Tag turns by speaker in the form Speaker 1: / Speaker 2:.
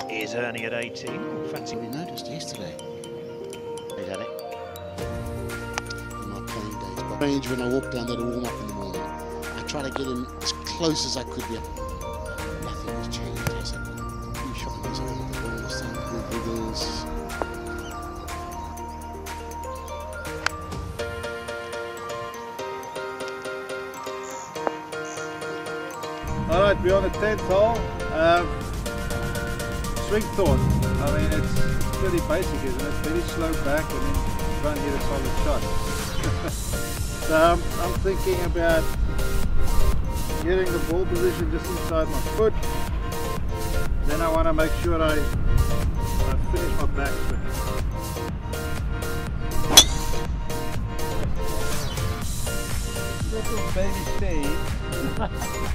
Speaker 1: Here's Ernie at 18. Oh, fancy.
Speaker 2: We noticed yesterday.
Speaker 1: He's had it.
Speaker 2: In my playing days, but range when I walk down there to warm up in the morning, I try to get him as close as I could get. Nothing has changed, has it? Few shotguns over the ball, some good wiggles.
Speaker 3: Alright, we're on the 10th hole. Swing thought. I mean, it's pretty basic, isn't it? Very slow back and then try and get a solid shot. So I'm thinking about getting the ball position just inside my foot. Then I want to make sure I finish my back swing.
Speaker 4: Little baby Steve.